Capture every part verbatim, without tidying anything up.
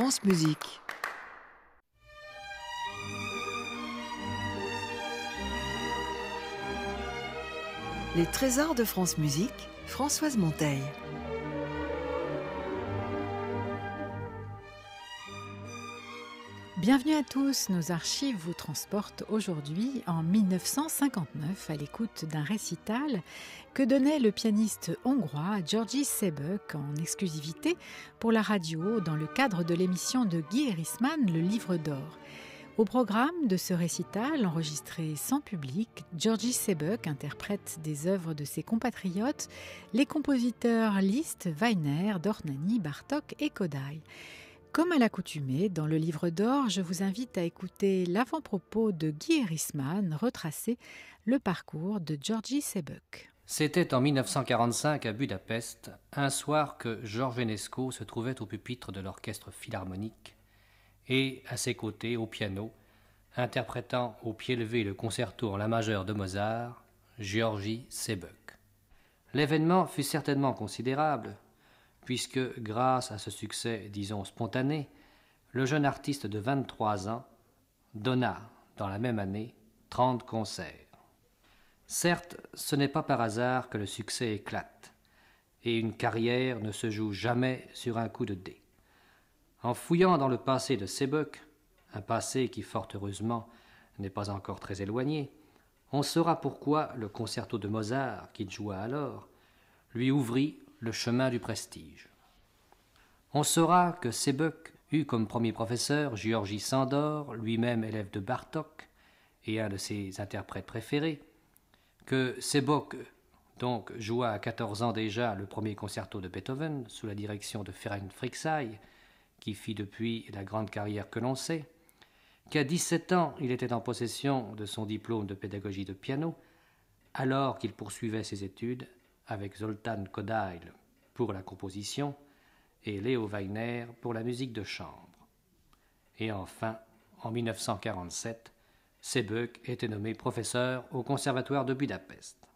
France Musique. Les trésors de France Musique, Françoise Monteil. Bienvenue à tous, nos archives vous transportent aujourd'hui en mille neuf cent cinquante-neuf à l'écoute d'un récital que donnait le pianiste hongrois György Sebök en exclusivité pour la radio dans le cadre de l'émission de Guy Erisman, Le Livre d'Or. Au programme de ce récital, enregistré sans public, György Sebök interprète des œuvres de ses compatriotes, les compositeurs Liszt, Weiner, Dornani, Bartók et Kodály. Comme à l'accoutumée, dans le Livre d'Or, je vous invite à écouter l'avant-propos de Guy Erisman retracer le parcours de György Sebök. C'était en mille neuf cent quarante-cinq à Budapest, un soir que George Enesco se trouvait au pupitre de l'orchestre philharmonique et, à ses côtés, au piano, interprétant au pied levé le concerto en la majeure de Mozart, György Sebök. L'événement fut certainement considérable, puisque, grâce à ce succès, disons, spontané, le jeune artiste de vingt-trois ans donna, dans la même année, trente concerts. Certes, ce n'est pas par hasard que le succès éclate, et une carrière ne se joue jamais sur un coup de dé. En fouillant dans le passé de Sebök, un passé qui, fort heureusement, n'est pas encore très éloigné, on saura pourquoi le concerto de Mozart, qu'il joua alors, lui ouvrit le chemin du prestige. On saura que Sebök eut comme premier professeur György Sándor, lui-même élève de Bartók et un de ses interprètes préférés, que Sebök donc joua à quatorze ans déjà le premier concerto de Beethoven sous la direction de Ferenc Fricsay, qui fit depuis la grande carrière que l'on sait, qu'à dix-sept ans il était en possession de son diplôme de pédagogie de piano, alors qu'il poursuivait ses études avec Zoltán Kodály pour la composition et Leo Weiner pour la musique de chambre. Et enfin, en mille neuf cent quarante-sept, Sebök était nommé professeur au Conservatoire de Budapest.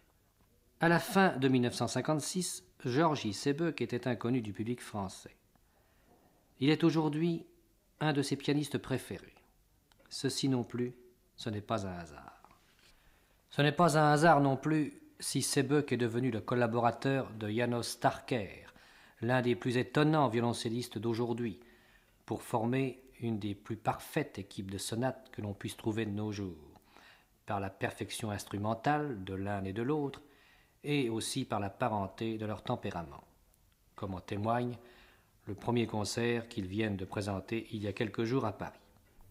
À la fin de mille neuf cent cinquante-six, György Sebök était inconnu du public français. Il est aujourd'hui un de ses pianistes préférés. Ceci non plus, ce n'est pas un hasard. Ce n'est pas un hasard non plus si Sebök est devenu le collaborateur de János Starker, l'un des plus étonnants violoncellistes d'aujourd'hui, pour former une des plus parfaites équipes de sonates que l'on puisse trouver de nos jours, par la perfection instrumentale de l'un et de l'autre, et aussi par la parenté de leur tempérament, comme en témoigne le premier concert qu'ils viennent de présenter il y a quelques jours à Paris.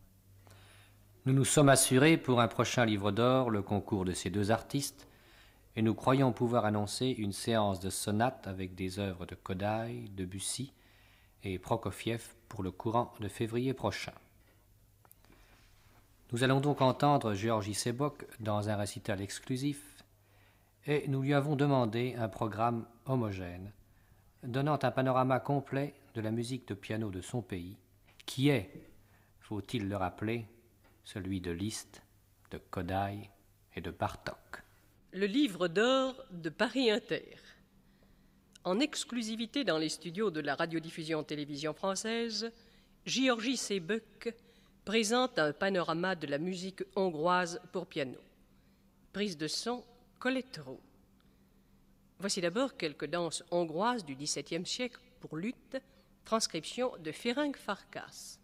Nous nous sommes assurés pour un prochain livre d'or le concours de ces deux artistes, et nous croyons pouvoir annoncer une séance de sonates avec des œuvres de Kodály, Debussy et Prokofiev pour le courant de février prochain. Nous allons donc entendre György Sebök dans un récital exclusif, et nous lui avons demandé un programme homogène, donnant un panorama complet de la musique de piano de son pays, qui est, faut-il le rappeler, celui de Liszt, de Kodály et de Bartók. Le Livre d'Or de Paris Inter. En exclusivité dans les studios de la radiodiffusion télévision française, György Sebök présente un panorama de la musique hongroise pour piano. Prise de son, Colette Roux. Voici d'abord quelques danses hongroises du dix-septième siècle pour luth, transcription de Ferenc Farkas.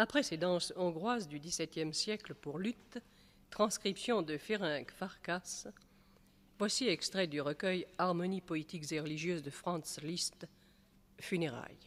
Après ces danses hongroises du dix-septième siècle pour luth, transcription de Ferenc Farkas, voici extrait du recueil Harmonies poétiques et religieuses de Franz Liszt, Funérailles.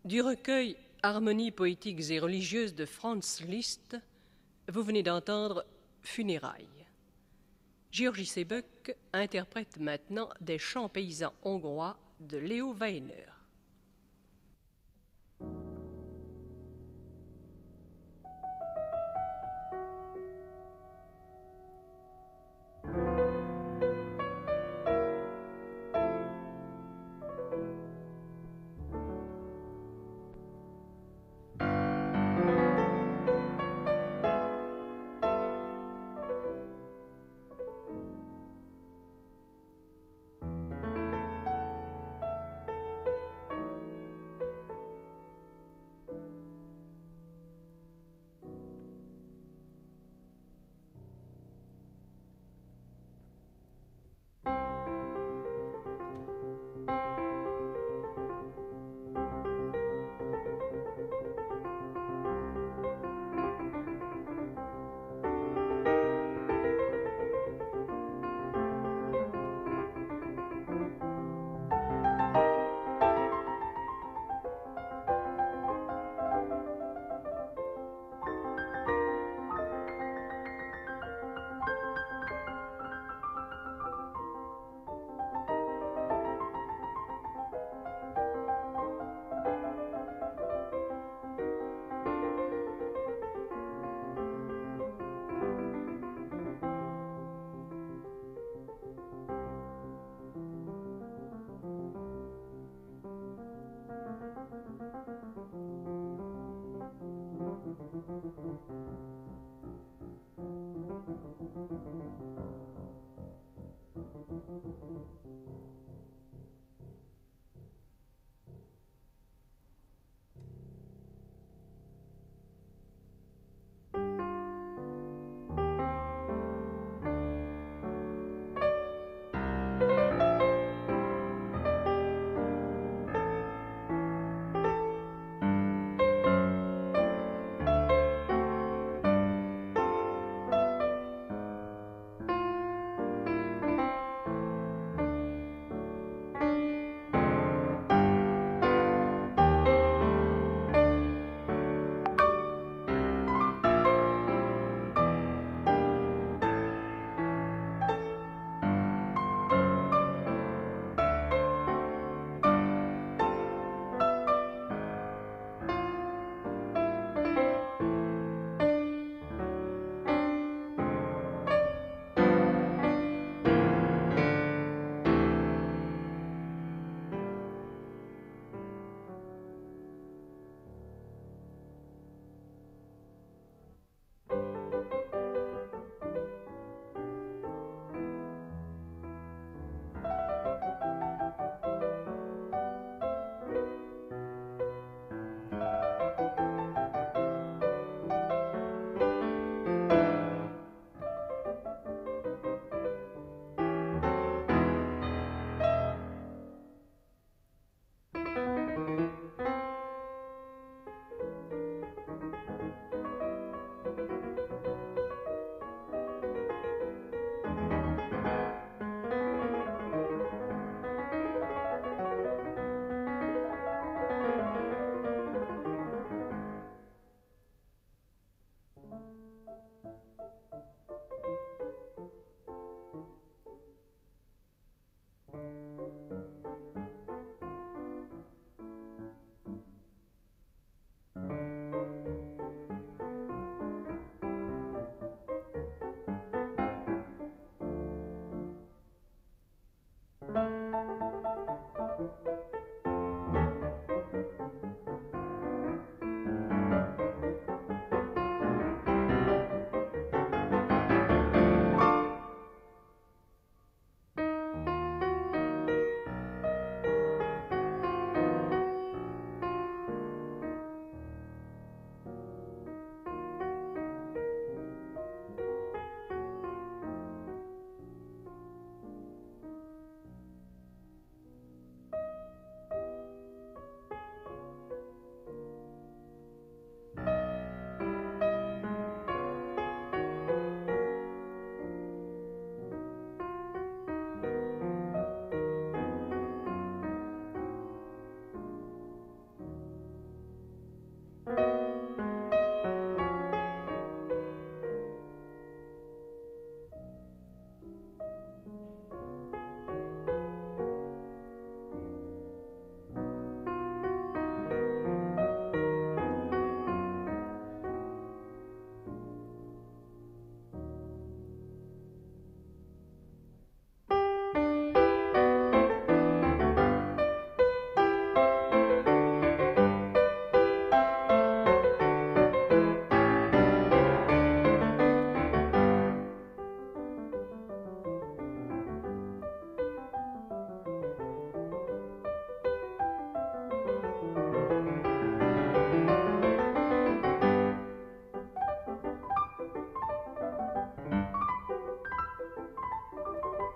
Du recueil Harmonies poétiques et religieuses de Franz Liszt, vous venez d'entendre Funérailles. György Sebök interprète maintenant des chants paysans hongrois de Leo Weiner.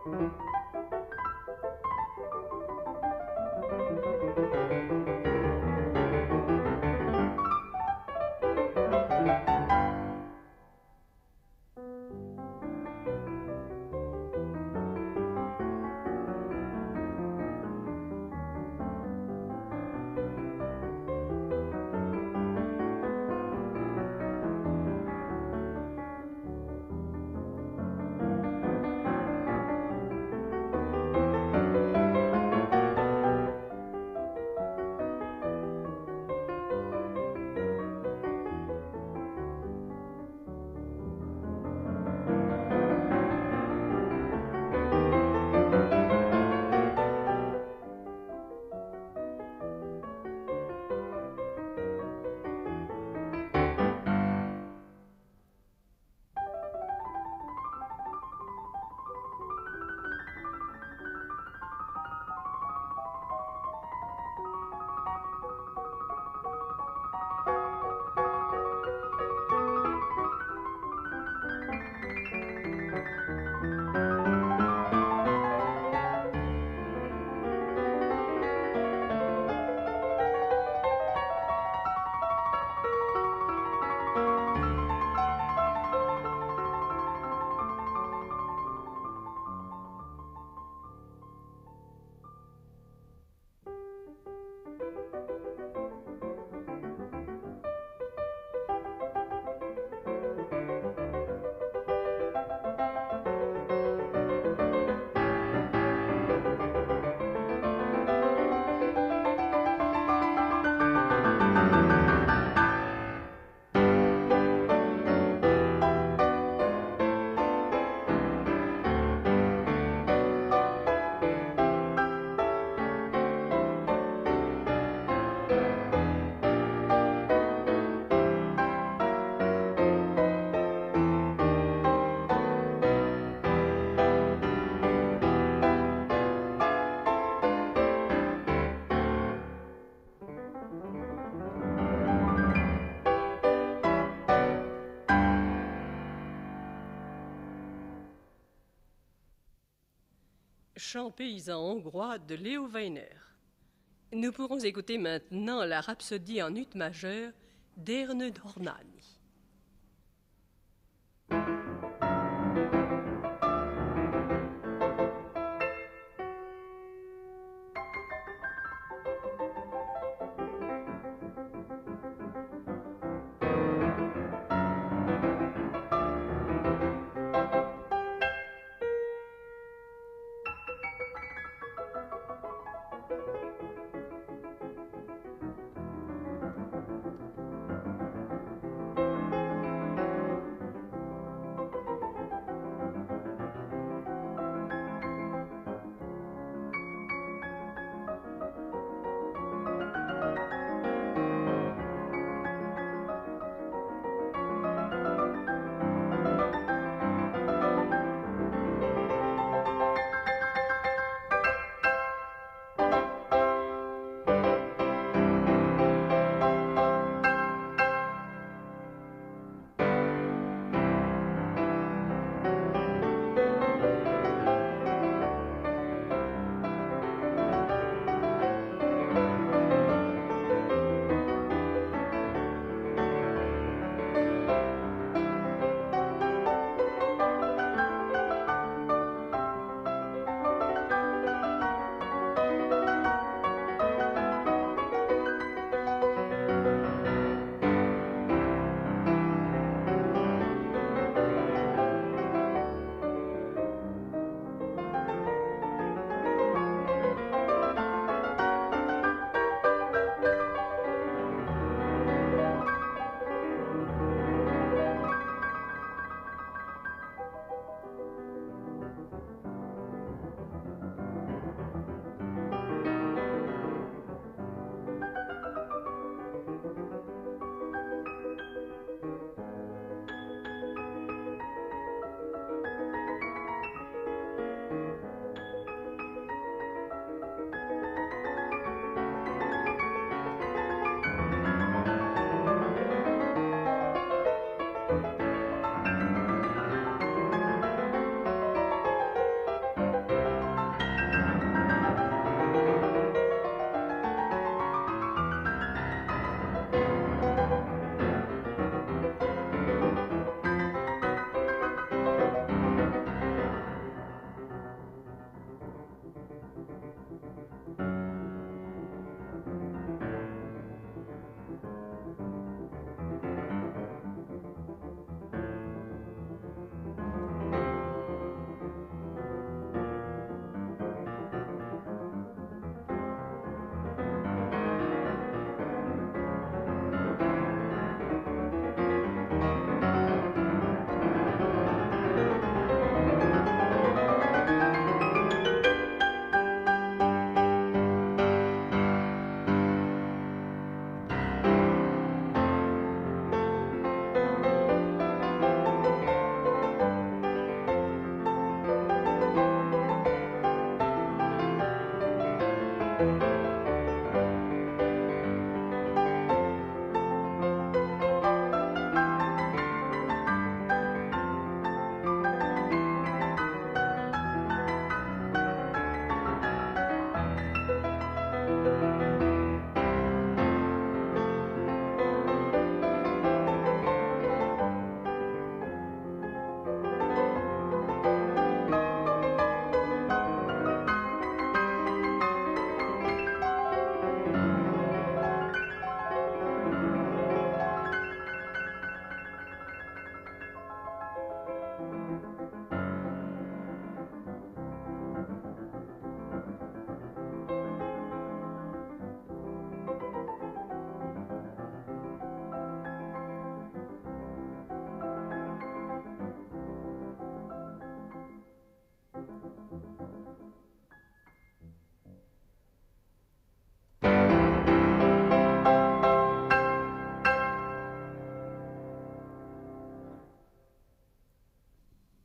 Chant paysan hongrois de Leo Weiner. Nous pourrons écouter maintenant la rhapsodie en ut majeur d'Erne Dornani.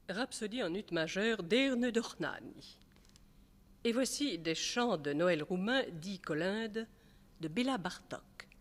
Rhapsodie en ut majeur d'Erne d'Ornani. Et voici des chants de Noël roumain dit Colinde de Béla Bartók.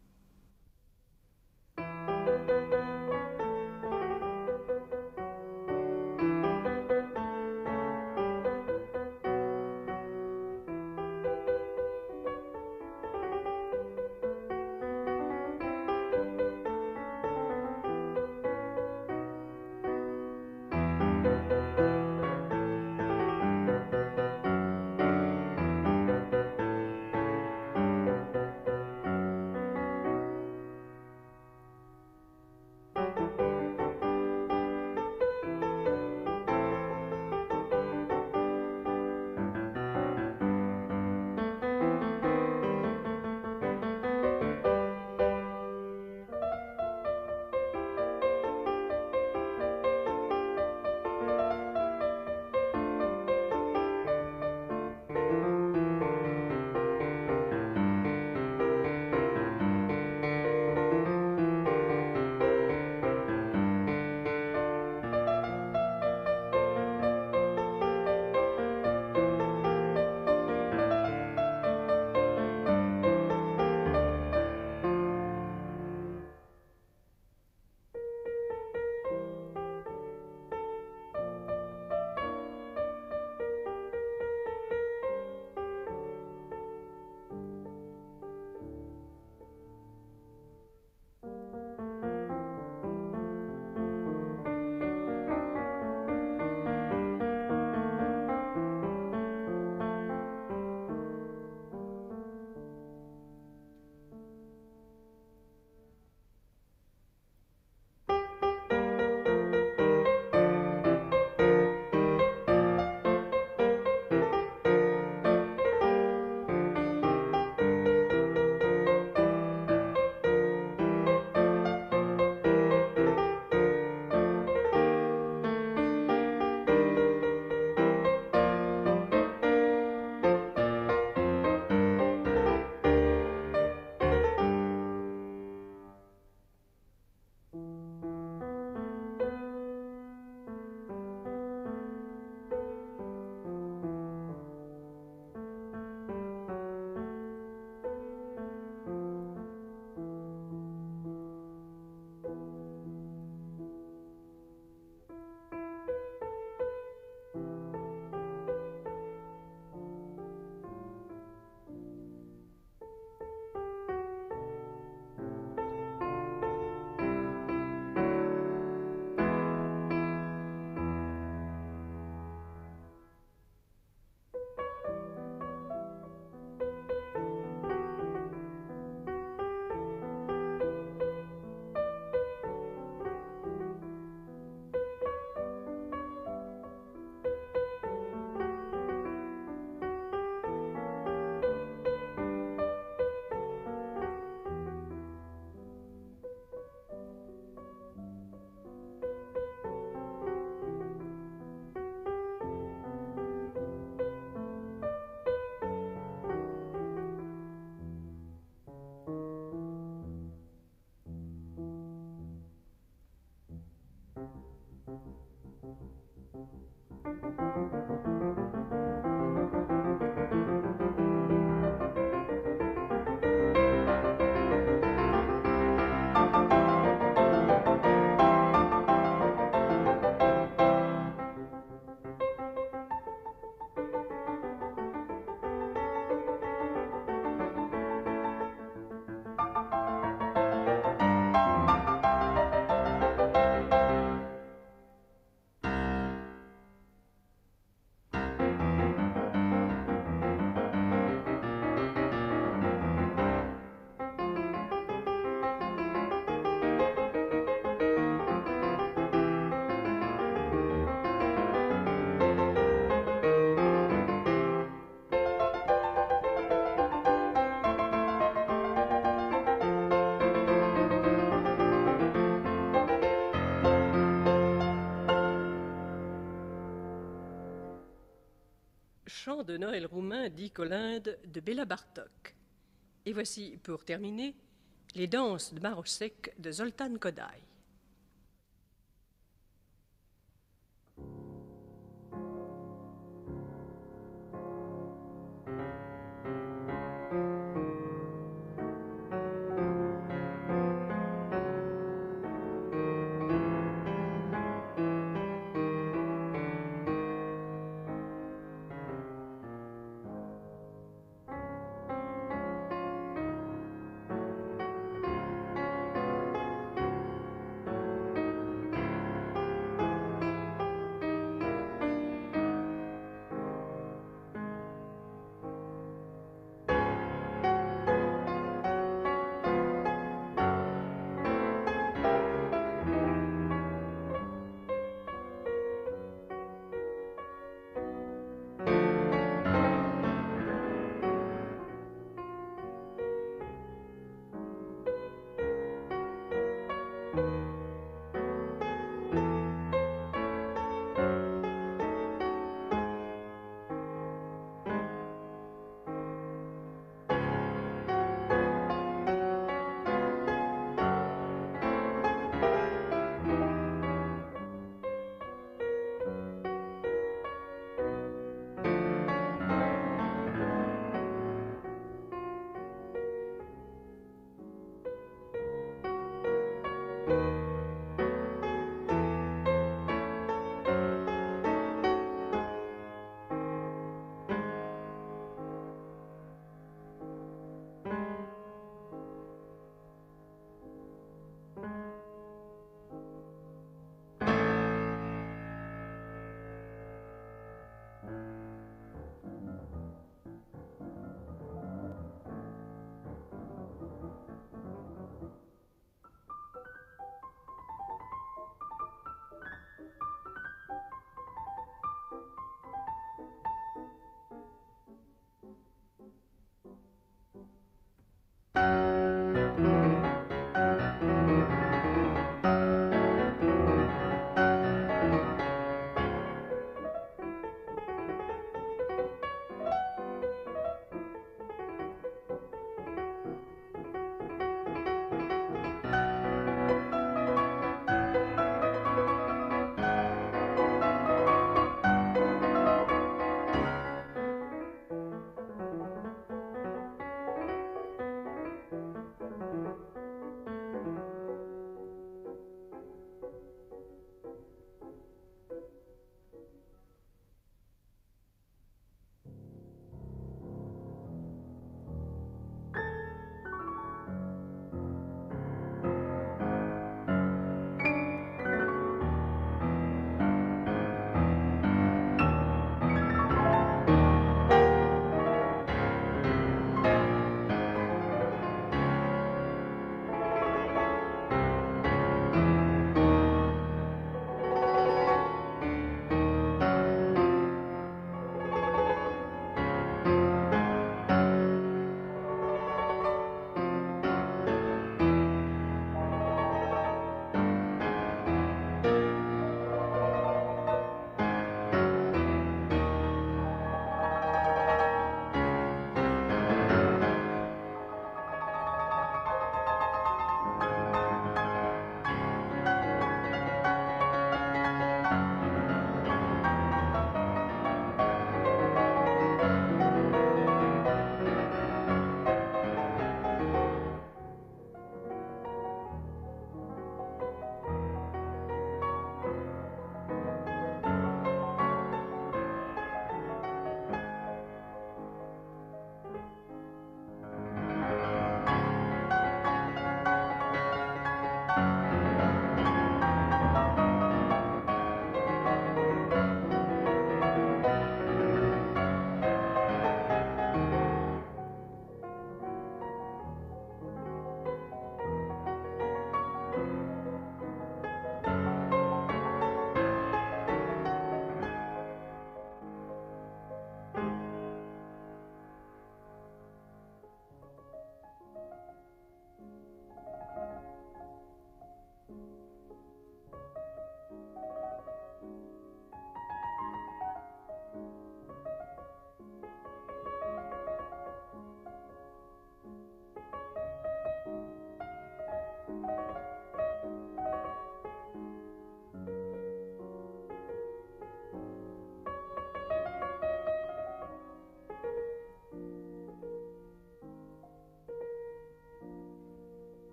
Chant de Noël roumain dit Colinde de Béla Bartók. Et voici, pour terminer, les danses de Marosek de Zoltán Kodály.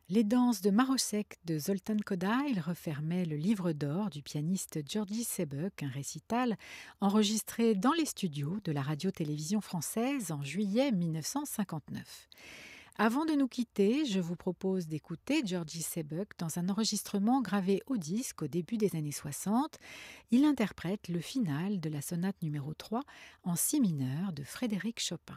Les danses de Marosek de Zoltán Kodály refermaient le livre d'or du pianiste György Sebök, un récital enregistré dans les studios de la radio-télévision française en juillet mille neuf cent cinquante-neuf. Avant de nous quitter, je vous propose d'écouter György Sebök dans un enregistrement gravé au disque au début des années soixante. Il interprète le final de la sonate numéro trois en si mineur de Frédéric Chopin.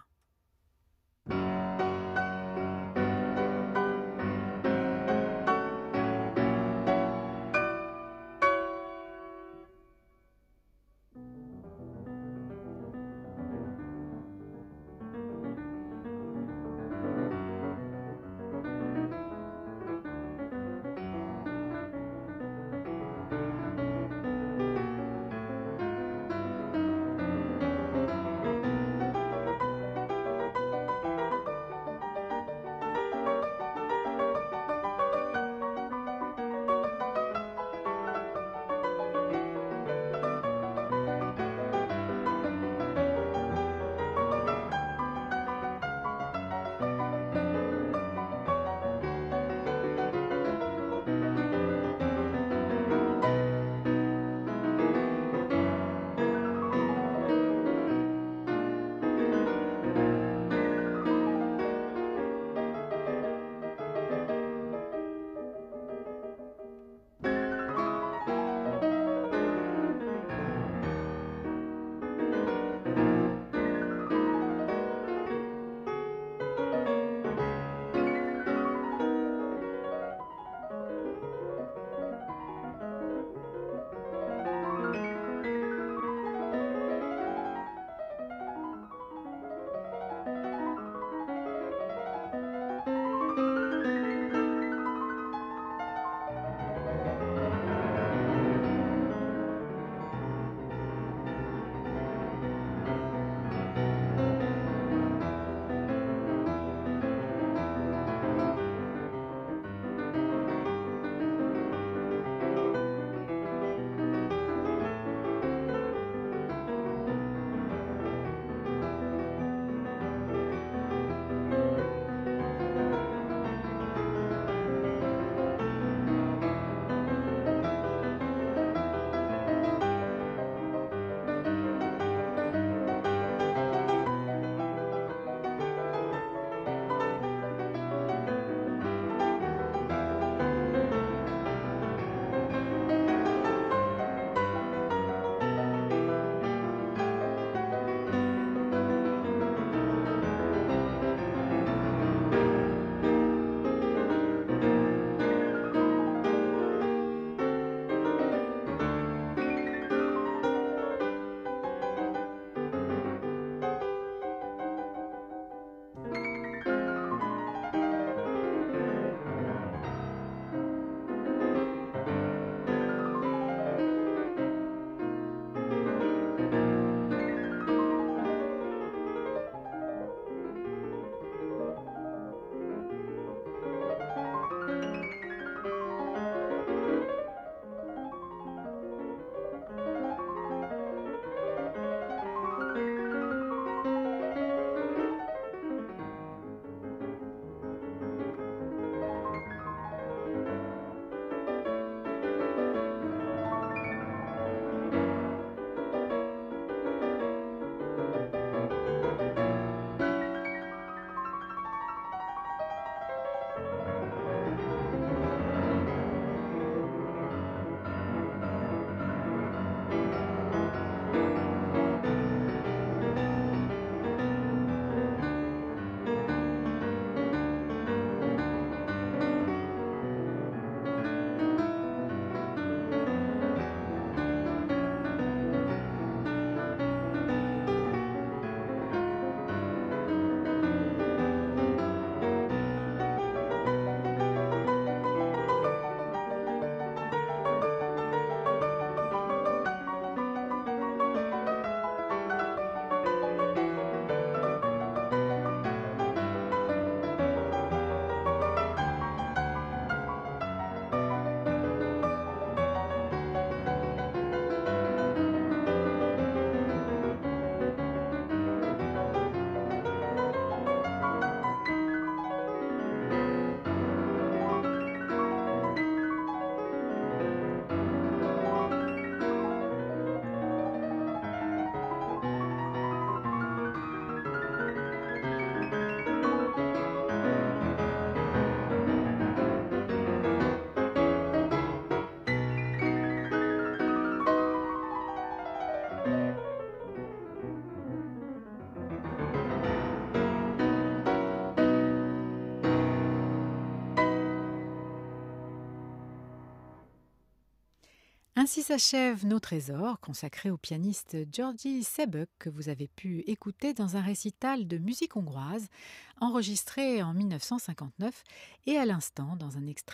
Ainsi s'achève Nos Trésors, consacré au pianiste György Sebök que vous avez pu écouter dans un récital de musique hongroise enregistré en mille neuf cent cinquante-neuf et à l'instant dans un extrait